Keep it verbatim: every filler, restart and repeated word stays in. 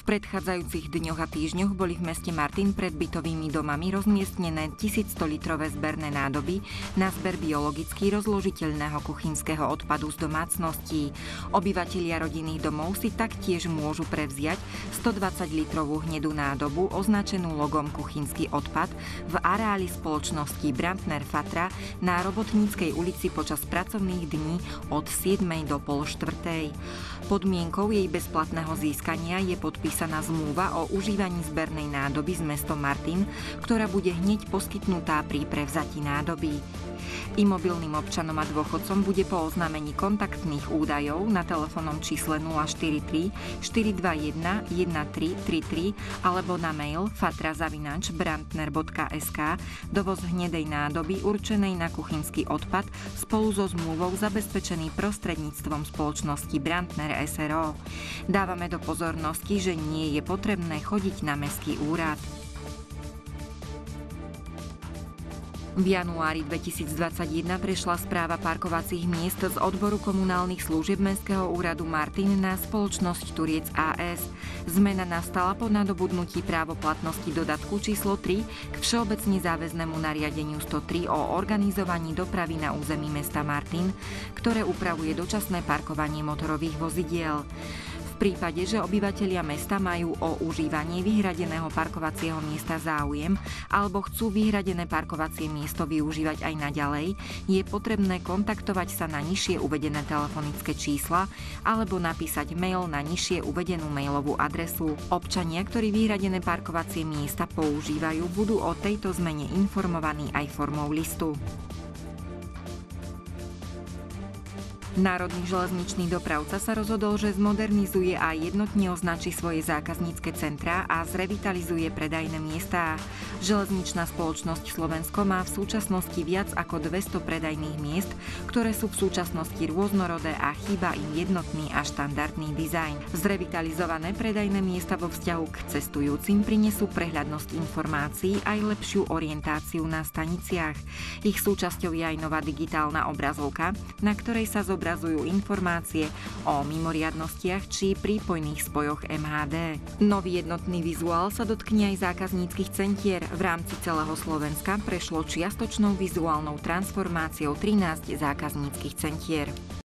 predchádzajúcich dňoch a týždňoch boli v meste Martin pred bytovými domami rozmiestnené tisícstolitrové zberné nádoby na zber biologicky rozložiteľného kuchynského odpadu z domácností. Obyvatelia rodinných domov si taktiež môžu prevziať stodvadsaťlitrovú hnedú nádobu označenú logom kuchynský odpad v areáli spoločnosti Brandner Fatra na Robotníckej ulici počas pracovných dní od siedmej do pol štvrtej. Podmienkou jej bezplatného získania je podpísaná zmluva o užívaní zbernej nádoby s mestom Martin, ktorá bude hneď poskytnutá pri prevzati nádoby. Imobilným občanom a dôchodcom bude po oznámení kontaktných údajov na telefónnom čísle nula štyri tri štyri dva jeden jeden tri tri tri alebo na mail fatra zavináč brandner bodka es ká dovoz hnedej nádoby určenej na kuchynský odpad spolu so zmluvou zabezpečený prostredníctvom spoločnosti Brandner es er ó. Dávame do pozornosti, že nie je potrebné chodiť na mestský úrad. V januári dvetisícdvadsaťjeden prešla správa parkovacích miest z odboru komunálnych služieb Mestského úradu Martin na spoločnosť Turiec á es. Zmena nastala po nadobudnutí právoplatnosti dodatku číslo tri k všeobecne záväznému nariadeniu sto tri o organizovaní dopravy na území mesta Martin, ktoré upravuje dočasné parkovanie motorových vozidiel. V prípade, že obyvatelia mesta majú o užívanie vyhradeného parkovacieho miesta záujem alebo chcú vyhradené parkovacie miesto využívať aj naďalej, je potrebné kontaktovať sa na nižšie uvedené telefonické čísla alebo napísať mail na nižšie uvedenú mailovú adresu. Občania, ktorí vyhradené parkovacie miesta používajú, budú o tejto zmene informovaní aj formou listu. Národný železničný dopravca sa rozhodol, že zmodernizuje a jednotne označí svoje zákaznícke centrá a zrevitalizuje predajné miestá. Železničná spoločnosť Slovensko má v súčasnosti viac ako dvesto predajných miest, ktoré sú v súčasnosti rôznorodé a chýba im jednotný a štandardný dizajn. Zrevitalizované predajné miesta vo vzťahu k cestujúcim prinesú prehľadnosť informácií aj lepšiu orientáciu na staniciach. Ich súčasťou je aj nová digitálna obrazovka, na ktorej sa zobrazujú Obrazujú informácie o mimoriadnostiach či prípojných spojoch em há dé. Nový jednotný vizuál sa dotkne aj zákazníckych centier. V rámci celého Slovenska prešlo čiastočnou vizuálnou transformáciou trinásť zákazníckych centier.